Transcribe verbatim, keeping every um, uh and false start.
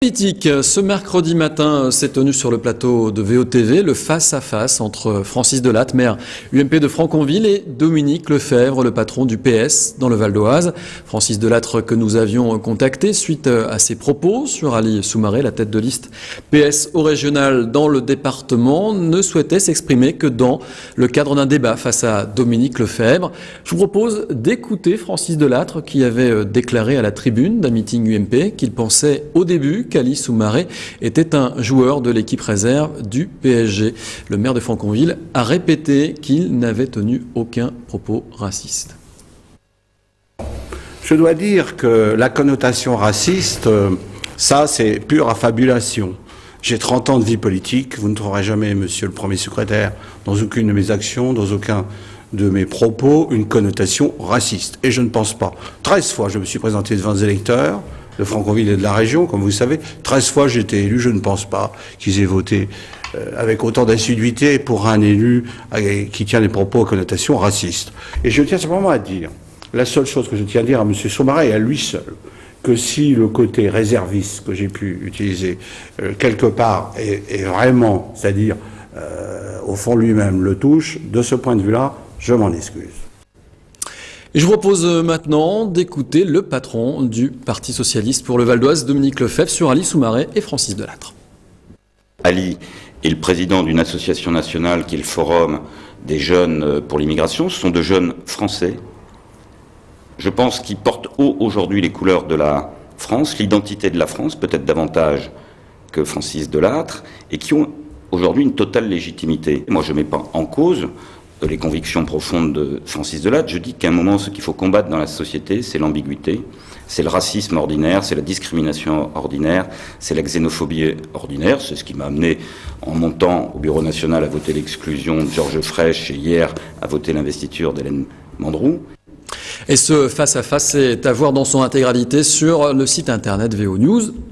Politique. Ce mercredi matin s'est tenu sur le plateau de V O T V le face-à-face entre Francis Delattre, maire U M P de Franconville, et Dominique Lefebvre, le patron du P S dans le Val d'Oise. Francis Delattre, que nous avions contacté suite à ses propos sur Ali Soumaré, la tête de liste P S au régional dans le département, ne souhaitait s'exprimer que dans le cadre d'un débat face à Dominique Lefebvre. Je vous propose d'écouter Francis Delattre, qui avait déclaré à la tribune d'un meeting U M P qu'il pensait au début qu'Ali Soumaré était un joueur de l'équipe réserve du P S G. Le maire de Franconville a répété qu'il n'avait tenu aucun propos raciste. Je dois dire que la connotation raciste, ça c'est pure affabulation. J'ai trente ans de vie politique, vous ne trouverez jamais, monsieur le Premier secrétaire, dans aucune de mes actions, dans aucun de mes propos, une connotation raciste. Et je ne pense pas. treize fois je me suis présenté devant des électeurs de Franconville et de la région, comme vous savez. treize fois j'ai été élu, je ne pense pas qu'ils aient voté euh, avec autant d'assiduité pour un élu euh, qui tient des propos à connotation raciste. Et je tiens simplement à dire, la seule chose que je tiens à dire à M. Soumaré et à lui seul, que si le côté réserviste que j'ai pu utiliser euh, quelque part est, est vraiment, c'est-à-dire euh, au fond lui-même le touche, de ce point de vue-là, je m'en excuse. Et je vous propose maintenant d'écouter le patron du Parti socialiste pour le Val d'Oise, Dominique Lefebvre, sur Ali Soumaré et Francis Delattre. Ali est le président d'une association nationale qui est le Forum des jeunes pour l'immigration. Ce sont de jeunes Français, je pense, qui portent haut aujourd'hui les couleurs de la France, l'identité de la France, peut-être davantage que Francis Delattre, et qui ont aujourd'hui une totale légitimité. Moi, je ne mets pas en cause les convictions profondes de Francis Delattre. Je dis qu'à un moment, ce qu'il faut combattre dans la société, c'est l'ambiguïté, c'est le racisme ordinaire, c'est la discrimination ordinaire, c'est la xénophobie ordinaire. C'est ce qui m'a amené, en montant au Bureau national, à voter l'exclusion de Georges Frêche et hier à voter l'investiture d'Hélène Mandroux. Et ce face-à-face est à voir dans son intégralité sur le site internet V O News.